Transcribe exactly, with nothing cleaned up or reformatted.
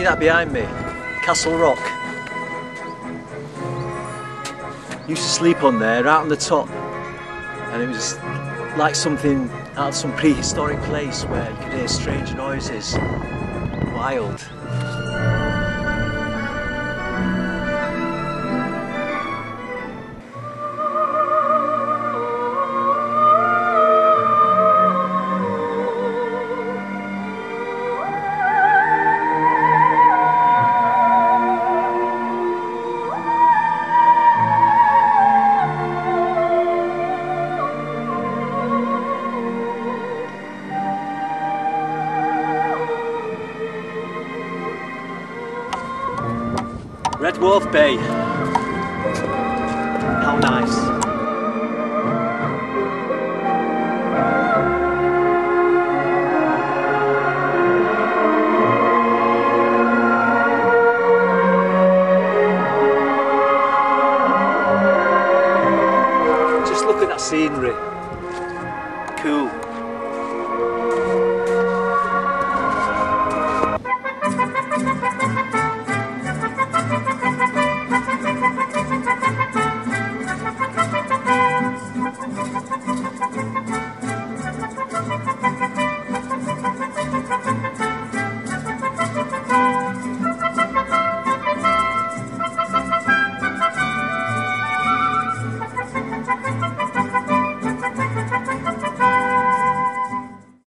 See that behind me? Castle Rock. Used to sleep on there, out on the top, and it was like something out of some prehistoric place where you could hear strange noises. Wild. Red Wharf Bay. How nice. Just look at that scenery. Cool.